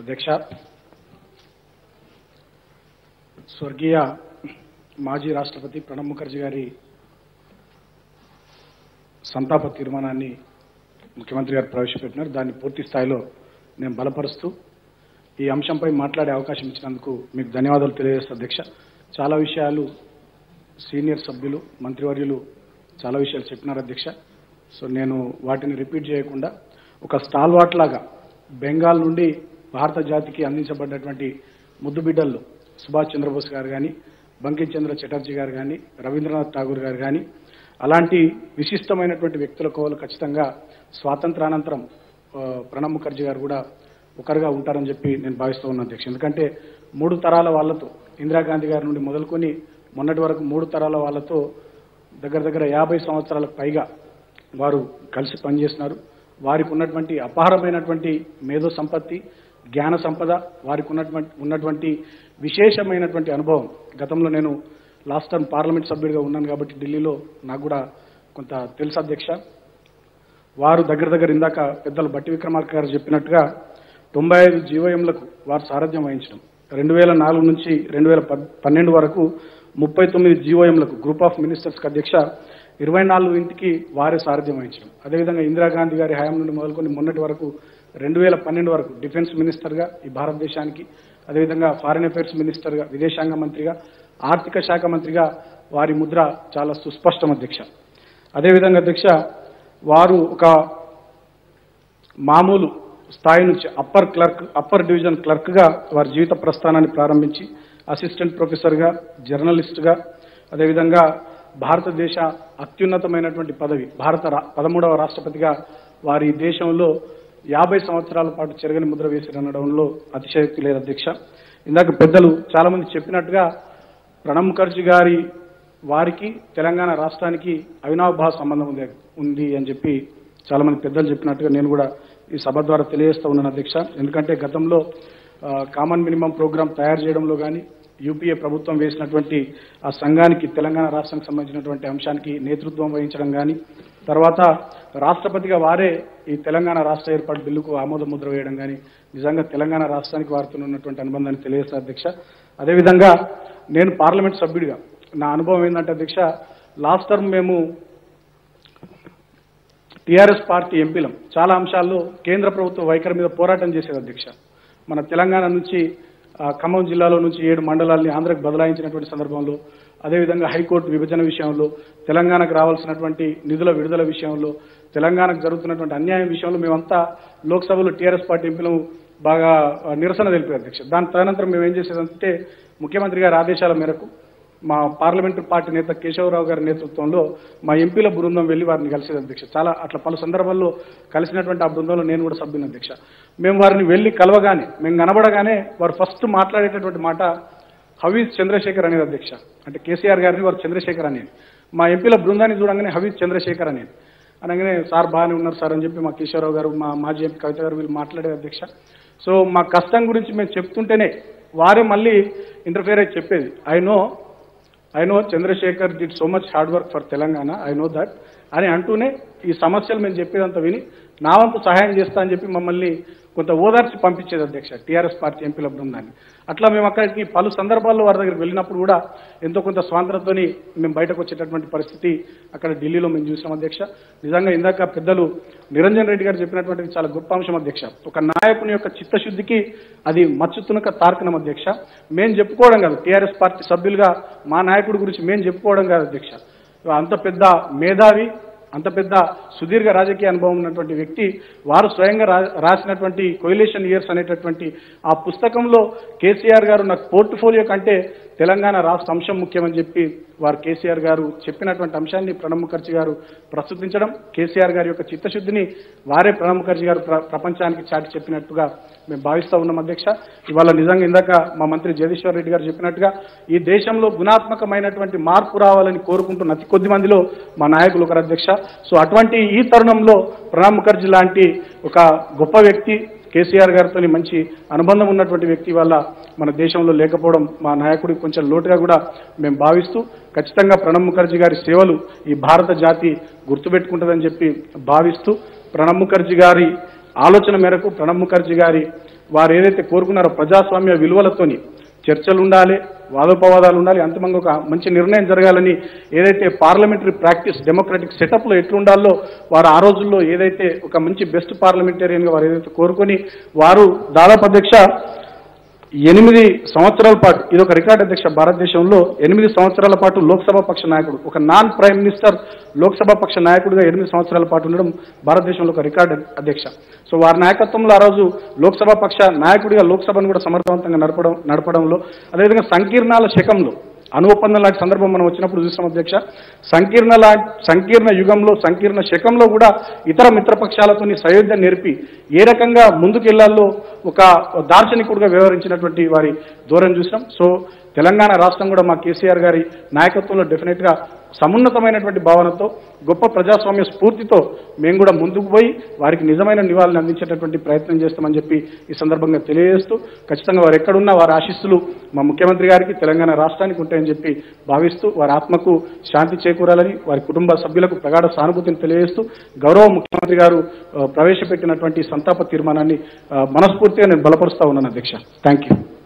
అధ్యక్ష, స్వర్గీయ మాజీ రాష్ట్రపతి ప్రణబ్ ముఖర్జీ గారి సంతాప తీర్మానాన్ని ముఖ్యమంత్రి గారు ప్రవేశపెట్టినారు. దాన్ని పూర్తి స్థాయిలో నేను బలపరుస్తూ ఈ అంశంపై మాట్లాడే అవకాశం ఇచ్చినందుకు మీకు ధన్యవాదాలు తెలియజేస్తా. అధ్యక్ష, చాలా విషయాలు సీనియర్ సభ్యులు మంత్రివర్యులు చాలా విషయాలు చెప్పినారు అధ్యక్ష. సో నేను వాటిని రిపీట్ చేయకుండా ఒక స్టాల్వాట్ లాగా బెంగాల్ నుండి భారత జాతికి అందించబడ్డటువంటి ముద్దు బిడ్డల్లో సుభాష్ చంద్రబోస్ గారు కానీ, బంకిం చంద్ర చటర్జీ గారు కానీ, రవీంద్రనాథ్ ఠాగూర్ గారు కానీ అలాంటి విశిష్టమైనటువంటి వ్యక్తుల కోవలు ఖచ్చితంగా స్వాతంత్రానంతరం ప్రణబ్ ముఖర్జీ గారు కూడా ఒకరుగా ఉంటారని చెప్పి నేను భావిస్తూ ఉన్నాను అధ్యక్ష. ఎందుకంటే 3 తరాల వాళ్లతో ఇందిరాగాంధీ గారి నుండి మొదలుకొని మొన్నటి వరకు 3 తరాల వాళ్లతో దగ్గర 50 సంవత్సరాలకు పైగా వారు కలిసి పనిచేస్తున్నారు. వారికి ఉన్నటువంటి అపారమైనటువంటి మేధో సంపత్తి, జ్ఞాన సంపద, వారికి ఉన్నటువంటి విశేషమైనటువంటి అనుభవం. గతంలో నేను లాస్ట్ టర్మ్ పార్లమెంట్ సభ్యుడిగా ఉన్నాను కాబట్టి ఢిల్లీలో నాకు కూడా కొంత తెలుసు అధ్యక్ష. వారు దగ్గర ఇందాక పెద్దలు బట్టి విక్రమార్క గారు చెప్పినట్టుగా 95 జీవోఎంలకు వారు సారథ్యం వహించడం, 2004 నుంచి 2012 వరకు 39 జీవోఎంలకు గ్రూప్ ఆఫ్ మినిస్టర్స్కి అధ్యక్ష 24 ఇంటికి వారే సారథ్యం వహించడం. అదేవిధంగా ఇందిరాగాంధీ గారి హయాం నుండి మొదలుకొని మొన్నటి వరకు 2012 వరకు డిఫెన్స్ మినిస్టర్గా ఈ భారతదేశానికి, అదేవిధంగా ఫారిన్ అఫైర్స్ మినిస్టర్గా, విదేశాంగ మంత్రిగా, ఆర్థిక శాఖ మంత్రిగా వారి ముద్ర చాలా సుస్పష్టం అధ్యక్ష. అదేవిధంగా అధ్యక్ష, వారు ఒక మామూలు స్థాయి నుంచి అప్పర్ డివిజన్ క్లర్క్గా వారి జీవిత ప్రస్థానాన్ని ప్రారంభించి అసిస్టెంట్ ప్రొఫెసర్గా, జర్నలిస్టుగా, అదేవిధంగా భారతదేశ అత్యున్నతమైనటువంటి పదవి భారత 13వ రాష్ట్రపతిగా వారి దేశంలో 50 సంవత్సరాల పాటు చెరగని ముద్ర వేసిరనడంలో అతిశయోక్తి లేదు అధ్యక్ష. ఇందాక పెద్దలు చాలా మంది చెప్పినట్టుగా ప్రణబ్ ముఖర్జీ గారి వారికి తెలంగాణ రాష్ట్రానికి అవినాభావ సంబంధం ఉంది అని చెప్పి చాలా మంది పెద్దలు చెప్పినట్టుగా నేను కూడా ఈ సభ ద్వారా తెలియజేస్తూ ఉన్నాను అధ్యక్ష. ఎందుకంటే గతంలో కామన్ మినిమం ప్రోగ్రాం తయారు చేయడంలో కానీ, యూపీఏ ప్రభుత్వం వేసినటువంటి ఆ సంఘానికి తెలంగాణ రాష్ట్రానికి సంబంధించినటువంటి అంశానికి నేతృత్వం వహించడం కానీ, తర్వాత రాష్ట్రపతిగా వారే ఈ తెలంగాణ రాష్ట్ర ఏర్పాటు బిల్లుకు ఆమోద ముద్ర వేయడం కానీ నిజంగా తెలంగాణ రాష్ట్రానికి వారితో ఉన్నటువంటి అనుబంధాన్ని తెలియజేస్తా అధ్యక్ష. అదేవిధంగా నేను పార్లమెంట్ సభ్యుడిగా నా అనుభవం ఏంటంటే అధ్యక్ష, లాస్ట్ టర్మ్ మేము టీఆర్ఎస్ పార్టీ ఎంపీలం చాలా అంశాల్లో కేంద్ర ప్రభుత్వ వైఖరి మీద పోరాటం చేసేది అధ్యక్ష. మన తెలంగాణ నుంచి ఖమ్మం జిల్లాలో నుంచి 7 మండలాల్ని ఆంధ్రకు బదలాయించినటువంటి సందర్భంలో, అదేవిధంగా హైకోర్టు విభజన విషయంలో, తెలంగాణకు రావాల్సినటువంటి నిధుల విడుదల విషయంలో, తెలంగాణకు జరుగుతున్నటువంటి అన్యాయం విషయంలో మేమంతా లోక్సభలో టీఆర్ఎస్ పార్టీ ఎంపీలను బాగా నిరసన తెలిపారు అధ్యక్ష. దాని తదనంతరం మేము ఏం చేసేదంటే ముఖ్యమంత్రి గారి ఆదేశాల మేరకు మా పార్లమెంటరీ పార్టీ నేత కేశవరావు గారి నేతృత్వంలో మా ఎంపీల బృందం వెళ్లి వారిని కలిసేది అధ్యక్ష. చాలా అట్లా పలు సందర్భాల్లో కలిసినటువంటి ఆ బృందంలో నేను కూడా సభ్యుని అధ్యక్ష. మేము వారిని వెళ్లి కలవగానే, మేము కనబడగానే వారు ఫస్ట్ మాట్లాడేటటువంటి మాట హవీజ్ చంద్రశేఖర్ అనేది అధ్యక్ష. అంటే కేసీఆర్ గారిని వారు చంద్రశేఖర్ అనేది, మా ఎంపీల బృందాన్ని చూడంగానే హవీజ్ చంద్రశేఖర్ అనేది అనగానే సార్ బాగానే ఉన్నారు సార్ అని చెప్పి మా కేశవరావు గారు, మా మాజీ ఎంపీ కవిత గారు వీళ్ళు మాట్లాడేది అధ్యక్ష. సో మా కష్టం గురించి మేము చెప్తుంటేనే వారే మళ్ళీ ఇంటర్ఫియర్ అయి చెప్పేది, I know Chandrashekar did so much hard work for Telangana, I know that అని అంటూనే ఈ సమస్యలు మేము చెప్పేదంతా విని నా వంతు సహాయం చేస్తా అని చెప్పి మమ్మల్ని కొంత ఓదార్చి పంపించేది అధ్యక్ష టీఆర్ఎస్ పార్టీ ఎంపీల బృందాన్ని. అట్లా మేము అక్కడికి పలు సందర్భాల్లో వారి దగ్గరికి వెళ్ళినప్పుడు కూడా ఎంతో కొంత స్వాతంత్రంతోని మేము బయటకు వచ్చేటటువంటి పరిస్థితి అక్కడ ఢిల్లీలో మేము చూసాం అధ్యక్ష. నిజంగా ఇందాక పెద్దలు నిరంజన్ రెడ్డి గారు చెప్పినటువంటిది చాలా గొప్ప అంశం అధ్యక్ష. ఒక నాయకుని యొక్క చిత్తశుద్ధికి అది మచ్చుతునక తార్కణం అధ్యక్ష. మేము చెప్పుకోవడం కాదు, టీఆర్ఎస్ పార్టీ సభ్యులుగా మా నాయకుడి గురించి మేము చెప్పుకోవడం కాదు అధ్యక్ష. అంత పెద్ద మేధావి, అంత పెద్ద సుదీర్ఘ రాజకీయ అనుభవం ఉన్నటువంటి వ్యక్తి వారు స్వయంగా రాసినటువంటి కొయిలేషన్ ఇయర్స్ అనేటటువంటి ఆ పుస్తకంలో కేసీఆర్ గారు నాకు పోర్ట్ఫోలియో కంటే తెలంగాణ రాష్ట్ర అంశం ముఖ్యమని చెప్పి వారు కేసీఆర్ గారు చెప్పినటువంటి అంశాన్ని ప్రణబ్ ముఖర్జీ గారు ప్రస్తుతించడం, కేసీఆర్ గారి యొక్క చిత్తశుద్ధిని వారే ప్రణబ్ ముఖర్జీ గారు ప్రపంచానికి చాటి చెప్పినట్టుగా మేము భావిస్తూ ఉన్నాం అధ్యక్ష. ఇవాళ నిజంగా ఇందాక మా మంత్రి జగదీశ్వర్ రెడ్డి గారు చెప్పినట్టుగా ఈ దేశంలో గుణాత్మకమైనటువంటి మార్పు రావాలని కోరుకుంటున్న అతి కొద్ది మందిలో మా నాయకులు ఒకరు అధ్యక్ష. సో అటువంటి ఈ తరుణంలో ప్రణబ్ ముఖర్జీ లాంటి ఒక గొప్ప వ్యక్తి, కేసీఆర్ గారితో మంచి అనుబంధం ఉన్నటువంటి వ్యక్తి వల్ల మన దేశంలో లేకపోవడం మా నాయకుడికి కొంచెం లోటుగా కూడా మేము భావిస్తూ, ఖచ్చితంగా ప్రణబ్ ముఖర్జీ గారి సేవలు ఈ భారత జాతి గుర్తుపెట్టుకుంటుందని చెప్పి భావిస్తూ, ప్రణబ్ ముఖర్జీ గారి ఆలోచన మేరకు, ప్రణబ్ ముఖర్జీ గారి వారు ఏదైతే కోరుకున్నారో ప్రజాస్వామ్య విలువలతోని చర్చలు ఉండాలి, వాదోపవాదాలు ఉండాలి, అంతిమంగా ఒక మంచి నిర్ణయం జరగాలని ఏదైతే పార్లమెంటరీ ప్రాక్టీస్ డెమోక్రటిక్ సెటప్లో ఎట్లుండాలో వారు ఆ రోజుల్లో ఏదైతే ఒక మంచి బెస్ట్ పార్లమెంటేరియన్గా వారు ఏదైతే కోరుకొని వారు దాదాపు అధ్యక్ష 8 సంవత్సరాల పాటు, ఇది ఒక రికార్డ్ అధ్యక్ష, భారతదేశంలో 8 సంవత్సరాల పాటు లోక్సభ పక్ష నాయకుడు, ఒక నాన్ ప్రైమ్ మినిస్టర్ లోక్సభ పక్ష నాయకుడిగా 8 సంవత్సరాల పాటు ఉండడం భారతదేశంలో ఒక రికార్డ్ అధ్యక్ష. సో వారి నాయకత్వంలో ఆ రోజు లోక్సభ పక్ష నాయకుడిగా లోక్సభను కూడా సమర్థవంతంగా నడపడంలో, అదేవిధంగా సంకీర్ణాల శకంలో అణు ఒప్పందం లాంటి సందర్భం మనం వచ్చినప్పుడు చూసాం అధ్యక్ష. సంకీర్ణ యుగంలో, సంకీర్ణ శకంలో కూడా ఇతర మిత్రపక్షాలతో సయోధ్య నేర్పి ఏ రకంగా ముందుకెళ్లాలో ఒక దార్శనికుడిగా వ్యవహరించినటువంటి వారి ధోరణి చూసాం. సో తెలంగాణ రాష్ట్రం కూడా మా కేసీఆర్ గారి నాయకత్వంలో డెఫినెట్గా సమున్నతమైనటువంటి భావనతో, గొప్ప ప్రజాస్వామ్య స్ఫూర్తితో మేము కూడా ముందుకు పోయి వారికి నిజమైన నివాళులు అందించేటటువంటి ప్రయత్నం చేస్తామని చెప్పి ఈ సందర్భంగా తెలియజేస్తూ, ఖచ్చితంగా వారు ఎక్కడున్నా వారి ఆశీస్సులు మా ముఖ్యమంత్రి గారికి, తెలంగాణ రాష్ట్రానికి ఉంటాయని చెప్పి భావిస్తూ, వారి ఆత్మకు శాంతి చేకూరాలని, వారి కుటుంబ సభ్యులకు ప్రగాఢ సానుభూతిని తెలియజేస్తూ, గౌరవ ముఖ్యమంత్రి గారు ప్రవేశపెట్టినటువంటి సంతాప తీర్మానాన్ని మనస్ఫూర్తిగా నేను బలపరుస్తా ఉన్నాను అధ్యక్ష. Thank you.